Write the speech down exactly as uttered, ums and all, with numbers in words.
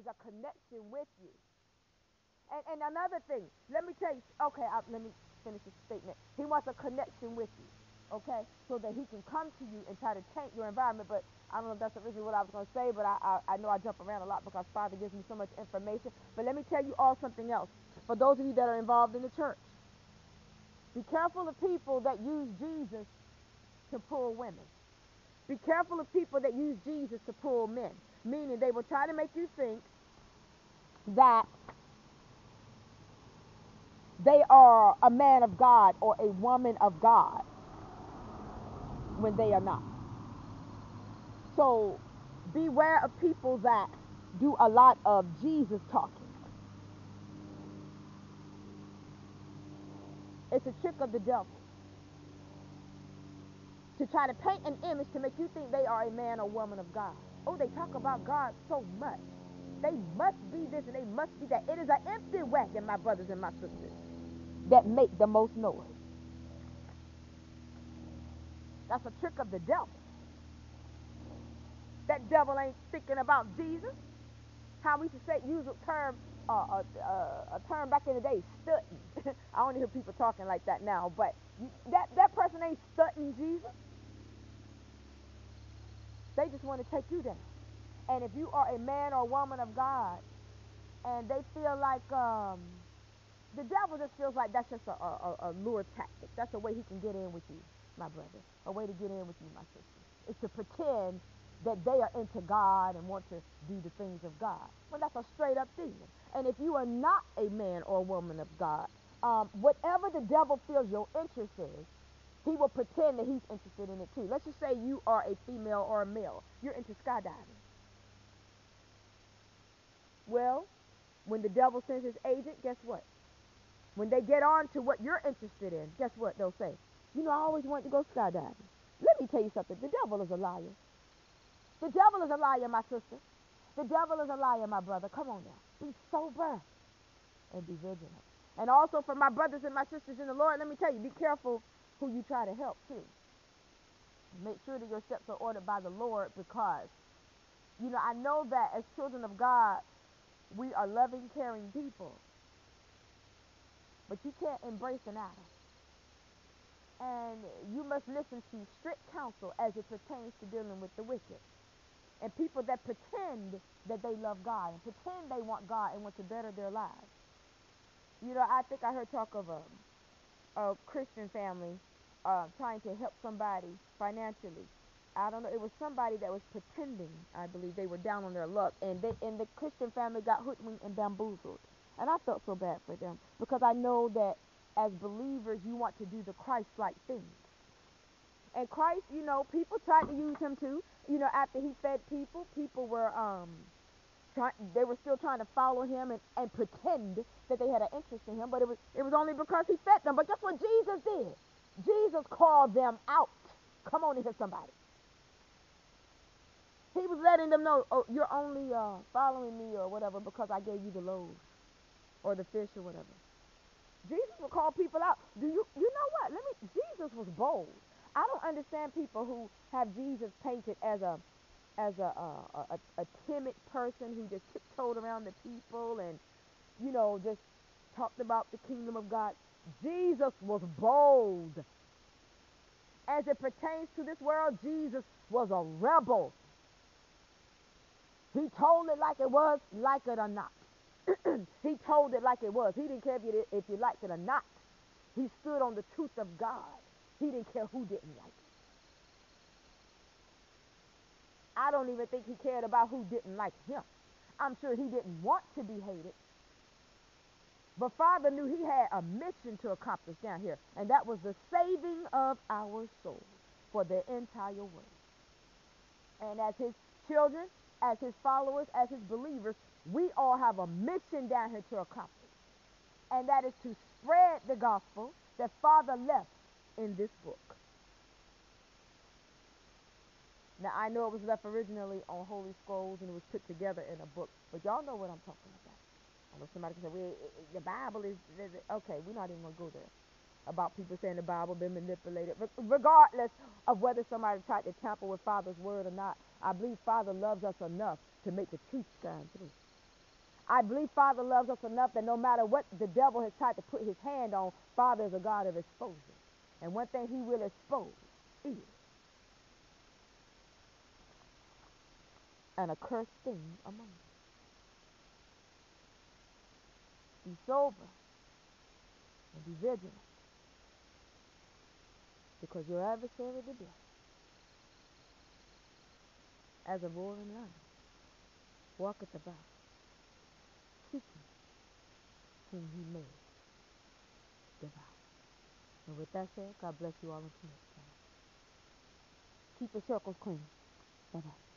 a connection with you. And, and another thing, let me tell you, okay, I, let me finish this statement. He wants a connection with you, okay, so that he can come to you and try to change your environment. But I don't know if that's originally what I was going to say, but I, I, I know I jump around a lot because Father gives me so much information. But let me tell you all something else. For those of you that are involved in the church, be careful of people that use Jesus to pull women. Be careful of people that use Jesus to pull men, meaning they will try to make you think that they are a man of God or a woman of God when they are not. So beware of people that do a lot of Jesus talking. It's a trick of the devil to try to paint an image to make you think they are a man or woman of God. Oh, they talk about God so much. They must be this and they must be that. It is an empty wagon, my brothers and my sisters, that make the most noise. That's a trick of the devil. That devil ain't thinking about Jesus. How we used to say, use a term, uh, uh, uh, a term back in the day, stutting. I don't hear people talking like that now, but you, that, that person ain't stutting Jesus. They just want to take you down. And if you are a man or woman of God, and they feel like um, the devil just feels like that's just a, a, a lure tactic. That's a way he can get in with you, my brother. A way to get in with you, my sister. Is to pretend that they are into God and want to do the things of God. Well, that's a straight up demon. And if you are not a man or a woman of God, um, whatever the devil feels your interest is, he will pretend that he's interested in it too. Let's just say you are a female or a male. You're into skydiving. Well, when the devil sends his agent, guess what? When they get on to what you're interested in, guess what they'll say? You know, I always wanted to go skydiving. Let me tell you something. The devil is a liar. The devil is a liar, my sister. The devil is a liar, my brother. Come on now. Be sober and be vigilant. And also for my brothers and my sisters in the Lord, let me tell you, be careful who you try to help too. Make sure that your steps are ordered by the Lord because, you know, I know that as children of God, we are loving, caring people. But you can't embrace an idol. And you must listen to strict counsel as it pertains to dealing with the wicked. And people that pretend that they love God and pretend they want God and want to better their lives. You know, I think I heard talk of a, a Christian family uh, trying to help somebody financially. I don't know. It was somebody that was pretending. I believe they were down on their luck, and they and the Christian family got hoodwinked and bamboozled. And I felt so bad for them because I know that as believers, you want to do the Christ-like things. And Christ, you know, people tried to use him too. You know, after he fed people, people were um, trying. They were still trying to follow him and, and pretend that they had an interest in him. But it was it was only because he fed them. But guess what Jesus did? Jesus called them out. Come on in here, somebody. He was letting them know, oh, you're only uh, following me or whatever because I gave you the loaves or the fish or whatever. Jesus would call people out. Do you you know what? Let me. Jesus was bold. I don't understand people who have Jesus painted as a as a a, a, a timid person who just tiptoed around the people and you know just talked about the kingdom of God. Jesus was bold. As it pertains to this world, Jesus was a rebel. He told it like it was, like it or not. He told it like it was. He didn't care if you, if you liked it or not. He stood on the truth of God. He didn't care who didn't like it. I don't even think he cared about who didn't like him. I'm sure he didn't want to be hated. But Father knew he had a mission to accomplish down here, and that was the saving of our souls for the entire world. And as his children, as his followers, as his believers, we all have a mission down here to accomplish. And that is to spread the gospel that Father left in this book. Now, I know it was left originally on Holy Scrolls and it was put together in a book, but y'all know what I'm talking about. I know somebody can say, well, the Bible is, okay, we're not even going to go there. About people saying the Bible been manipulated. Regardless of whether somebody tried to tamper with Father's word or not, I believe Father loves us enough to make the truth shine through. I believe Father loves us enough that no matter what the devil has tried to put his hand on, Father is a God of exposure. And one thing he will expose is an accursed thing among you. Be sober and be vigilant, because your adversary, the devil, as a roaring lion, walketh about, seeking whom he may devour. And with that said, God bless you all and commit. Keep your circles clean. Bye-bye.